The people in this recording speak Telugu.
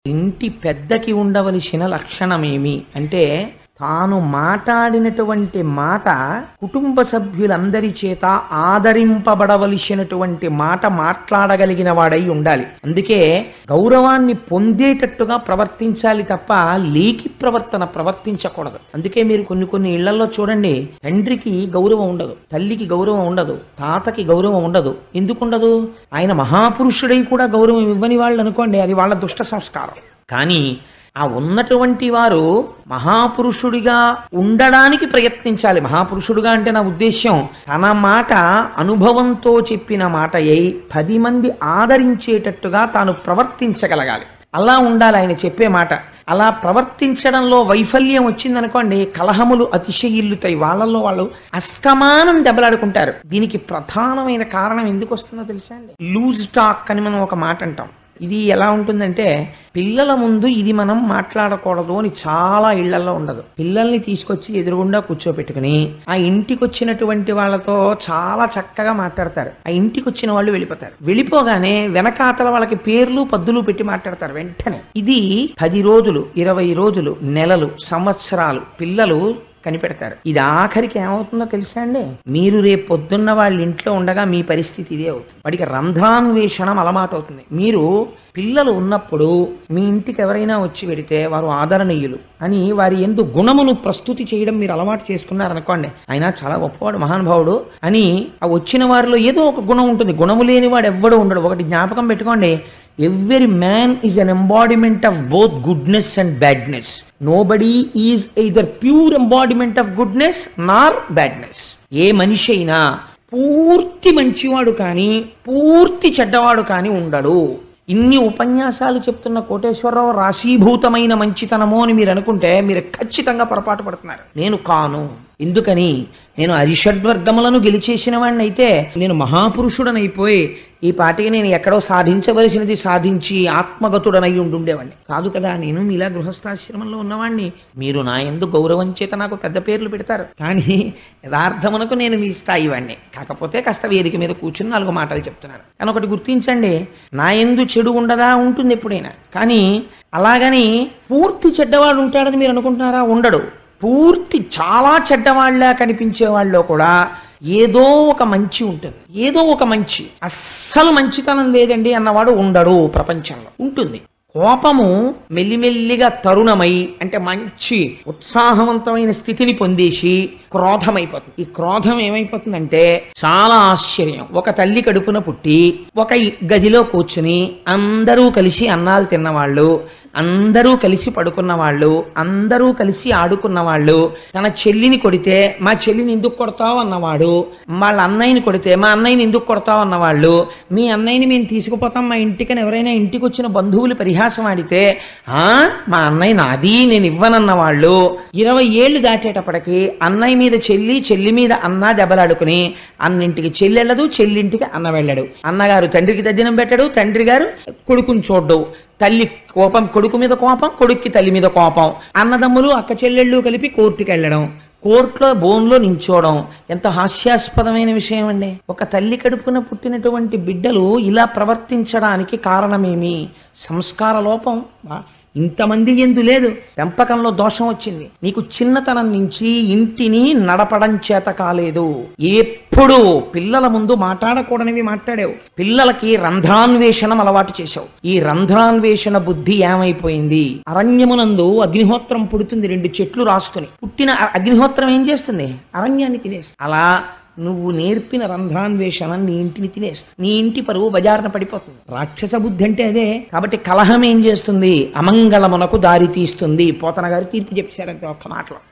ఇంటి పెద్దకి ఉండవలసిన లక్షణమేమి అంటే తాను మాట్లాడినటువంటి మాట కుటుంబ సభ్యులందరి చేత ఆదరింపబడవలసినటువంటి మాట మాట్లాడగలిగిన వాడై ఉండాలి. అందుకే గౌరవాన్ని పొందేటట్టుగా ప్రవర్తించాలి తప్ప లేకి ప్రవర్తించకూడదు. అందుకే మీరు కొన్ని ఇళ్లలో చూడండి, తండ్రికి గౌరవం ఉండదు, తల్లికి గౌరవం ఉండదు, తాతకి గౌరవం ఉండదు. ఎందుకుండదు? ఆయన మహాపురుషుడై కూడా గౌరవం ఇవ్వని వాళ్ళు అనుకోండి, అది వాళ్ళ దుష్ట సంస్కారం. కానీ ఆ ఉన్నటువంటి వారు మహాపురుషుడిగా ఉండడానికి ప్రయత్నించాలి. మహాపురుషుడిగా అంటే నా ఉద్దేశ్యం తన మాట అనుభవంతో చెప్పిన మాట అయి 10 మంది ఆదరించేటట్టుగా తాను ప్రవర్తించగలగాలి. అలా ఉండాలి ఆయన చెప్పే మాట. అలా ప్రవర్తించడంలో వైఫల్యం వచ్చిందనుకోండి, కలహములు అతిశయిల్లుతాయి, వాళ్ళల్లో వాళ్ళు అస్తమానం దెబ్బలాడుకుంటారు. దీనికి ప్రధానమైన కారణం ఎందుకు వస్తుందో తెలుసా అండి? లూజ్ టాక్ అని మనం ఒక మాట అంటాం. ఇది ఎలా ఉంటుందంటే, పిల్లల ముందు ఇది మనం మాట్లాడకూడదు అని చాలా ఇళ్లలో ఉండదు. పిల్లల్ని తీసుకొచ్చి ఎదురుగుండా కూర్చోపెట్టుకుని ఆ ఇంటికి వచ్చినటువంటి వాళ్ళతో చాలా చక్కగా మాట్లాడతారు. ఆ ఇంటికి వచ్చిన వాళ్ళు వెళ్ళిపోతారు. వెళ్ళిపోగానే వెనకాతల వాళ్ళకి పేర్లు పద్దులు పెట్టి మాట్లాడతారు వెంటనే. ఇది 10 రోజులు, 20 రోజులు, నెలలు, సంవత్సరాలు పిల్లలు కనిపెడతారు. ఇది ఆఖరికి ఏమవుతుందో తెలుసా అండి? మీరు రేపు పొద్దున్న వాళ్ళ ఇంట్లో ఉండగా మీ పరిస్థితి ఇదే అవుతుంది. వాడికి రంధ్రాన్వేషణం అలవాటు అవుతుంది. మీరు పిల్లలు ఉన్నప్పుడు మీ ఇంటికి ఎవరైనా వచ్చి పెడితే వారు ఆదరణీయులు అని వారి యందు గుణమును ప్రస్తుతి చేయడం మీరు అలవాటు చేసుకున్నారనుకోండి, ఆయన చాలా గొప్పవాడు, మహానుభావుడు అని ఆ వచ్చిన వారిలో ఏదో ఒక గుణం ఉంటుంది. గుణము లేని వాడు ఎవ్వడూ ఉండడు. ఒకటి జ్ఞాపకం పెట్టుకోండి, every man is an embodiment of both goodness and badness. Nobody is either pure embodiment of goodness nor badness. ఏ మనిషి అయినా పూర్తి మంచివాడు కానీ పూర్తి చెడ్డవాడు కానీ ఉండడు. ఇన్ని ఉపన్యాసాలు చెప్తున్న కోటేశ్వరరావు రాశీభూతమైన మంచితనము అని మీరు అనుకుంటే మీరు ఖచ్చితంగా పొరపాటు పడుతున్నారు. నేను కాను. ఎందుకని? నేను అరిషడ్వర్గములను గెలిచేసిన వాడిని అయితే, నేను మహాపురుషుడనైపోయి ఈ పాటికి నేను ఎక్కడో సాధించవలసినది సాధించి ఆత్మగతుడనై ఉండుండేవాడిని కాదు కదా. నేను మీలా గృహస్థాశ్రమంలో ఉన్నవాడిని. మీరు నా యందు గౌరవం చేత నాకు పెద్ద పేర్లు పెడతారు, కానీ యథార్థమునకు నేను మీ స్థాయి వాడిని. కాకపోతే కాస్త వేదిక మీద కూర్చుని 4 మాటలు చెప్తున్నారు. కానీ ఒకటి గుర్తించండి, నా యందు చెడు ఉండదా? ఉంటుంది ఎప్పుడైనా. కానీ అలాగని పూర్తి చెడ్డవాడు ఉంటాడని మీరు అనుకుంటున్నారా? ఉండడు. పూర్తి చాలా చెడ్డవాళ్ళ కనిపించే వాళ్ళలో కూడా ఏదో ఒక మంచి ఉంటుంది. ఏదో ఒక మంచి, అస్సలు మంచితనం లేదండి అన్నవాడు ఉండడు. ప్రపంచంలో ఉంటుంది. కోపము మెల్లిమెల్లిగా తరుణమై అంటే మంచి ఉత్సాహవంతమైన స్థితిని పొందేసి క్రోధమైపోతుంది. ఈ క్రోధం ఏమైపోతుందంటే చాలా ఆశ్చర్యం. ఒక తల్లి కడుపున పుట్టి ఒక గదిలో కూర్చుని అందరూ కలిసి అన్నాలు తిన్నవాళ్ళు, అందరూ కలిసి పడుకున్న వాళ్ళు, అందరూ కలిసి ఆడుకున్న వాళ్ళు, తన చెల్లిని కొడితే మా చెల్లిని ఎందుకు కొడతావు అన్నవాడు, వాళ్ళ అన్నయ్యని కొడితే మా అన్నయ్యని ఎందుకు కొడతావు అన్నవాళ్ళు, మీ అన్నయ్యని మేము తీసుకుపోతాం మా ఇంటికని ఎవరైనా ఇంటికి వచ్చిన బంధువులు పరిహాసం ఆడితే మా అన్నయ్య నాది నేను ఇవ్వనన్నవాళ్ళు, 20 ఏళ్ళు దాటేటప్పటికి అన్నయ్య మీద చెల్లి, చెల్లి మీద అన్న దెబ్బలాడుకుని అన్నింటికి చెల్లి వెళ్ళదు, చెల్లింటికి అన్న వెళ్ళడు. అన్నగారు తండ్రికి తద్దినం పెట్టడు, తండ్రి గారు కొడుకుని చూడ్డు. తల్లి కోపం కొడుకు మీద కోపం, కొడుక్కి తల్లి మీద కోపం. అన్నదమ్ములు అక్క చెల్లెళ్ళు కలిపి కోర్టుకి వెళ్ళడం, కోర్టులో బోన్లో నించోవడం. ఎంత హాస్యాస్పదమైన విషయం అండి. ఒక తల్లి కడుపున పుట్టినటువంటి బిడ్డలు ఇలా ప్రవర్తించడానికి కారణమేమి? సంస్కార లోపం. ఇంతమంది ఎందు లేదు, పెంపకంలో దోషం వచ్చింది. నీకు చిన్నతనం నుంచి ఇంటిని నడపడం చేత కాలేదు. ఎప్పుడు పిల్లల ముందు మాట్లాడకూడనివి మాట్లాడావు. పిల్లలకి రంధ్రాన్వేషణం అలవాటు చేశావు. ఈ రంధ్రాన్వేషణ బుద్ధి ఏమైపోయింది? అరణ్యమునందు అగ్నిహోత్రం పుడుతుంది 2 చెట్లు రాసుకుని. పుట్టిన అగ్నిహోత్రం ఏం చేస్తుంది? అరణ్యాన్ని తినేస్తుంది. అలా నువ్వు నేర్పిన రంధ్రాన్వేషణ నీ ఇంటిని తినేస్తుంది. నీ ఇంటి పరువు బజారున పడిపోతుంది. రాక్షస బుద్ధి అంటే అదే. కాబట్టి కలహం ఏం చేస్తుంది? అమంగళమునకు దారి తీస్తుంది. పోతన గారు తీర్పు చెప్పారంటే ఒక్క మాటలో.